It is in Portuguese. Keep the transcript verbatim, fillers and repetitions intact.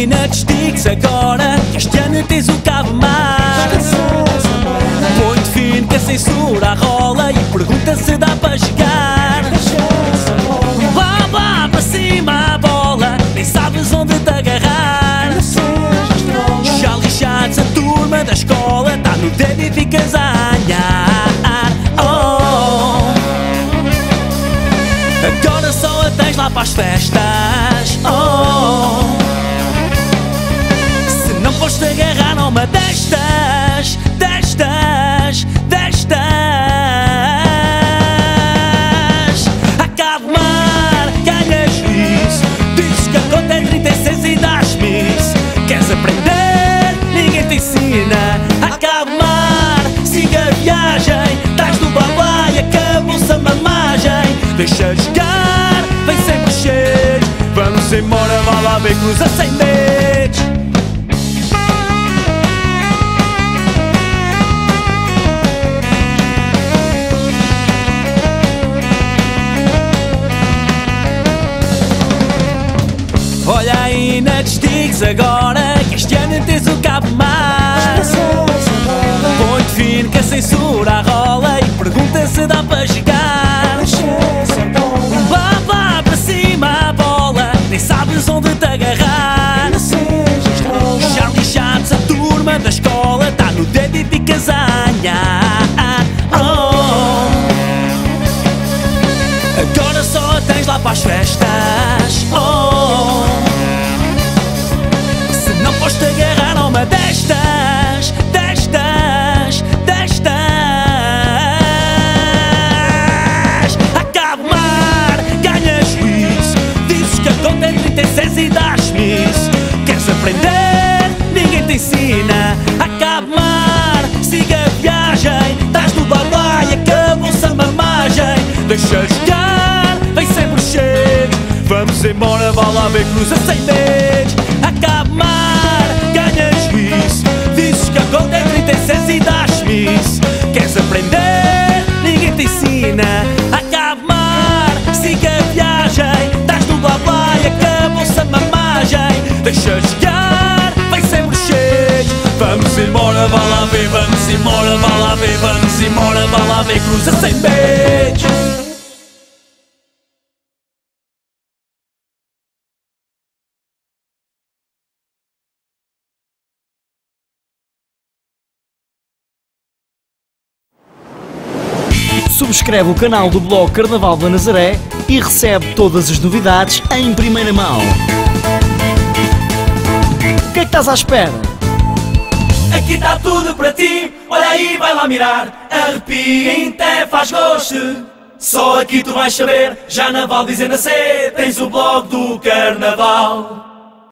aí, não te estiques agora, que este ano tens o cabo mais. Põe-te fino que a censura rola e pergunta se dá para chegar. Blá blá, para cima a bola, nem sabes onde te agarrar. Já lixados a turma da escola, tá no dedo e ficas a anhar. Oh, agora só a tens lá para as festas. Oh, se não foste agarrar numa destas, destas, destas. Acaba mar, ganhas isso. Dizes que a conta é trinta e seis e dás-me isso. Queres aprender? Ninguém te ensina. Acaba mar, siga a viagem. Estás no babá e acabou-se a mamagem. Deixa jogar, vem sem mexer. Vamos embora, vá lá ver cruza sem dedos. Olha aí, não te estiques agora, que este ano tens o cabo mais. Põe-te fino que a censura rola e pergunta se dá para chegar. Blá blá, para cima a bola, nem sabes onde te agarrar. Já lixados a turma da escola, tá no dedo e ficas a anhar. Oh, agora só a tens lá para as festas. Oh, se não foste agarrar numa destas, destas, destas. Acaba mar, ganhas juízo. Dizes que a conta é trinta e seis e dás-me isso. Queres aprender? Ninguém te ensina. Acaba mar, siga a viagem. Estás no babá e acabou-se a mamagem. Deixa jogar, vem sem mexer. Vamos embora, vá lá ver cruza sem dedos. Acaba mar, ganhas juízo. Dizes que a conta é trinta e seis e dás-me isso. Queres aprender? Ninguém te ensina. Acaba mar, siga a viagem. Estás no blá blá e acabou-se a mamagem. Deixa jogar, vem sem mexer. Vamos embora, vá lá ver, vamos embora, vá lá ver, vamos embora, vá lá ver cruza sem dedos. Subscreve o canal do blog Carnaval da Nazaré e recebe todas as novidades em primeira mão. O que é que estás à espera? Aqui está tudo para ti, olha aí, vai lá mirar. Arrepia, até faz gosto. Só aqui tu vais saber, já na Val dizendo a C, tens o blog do Carnaval.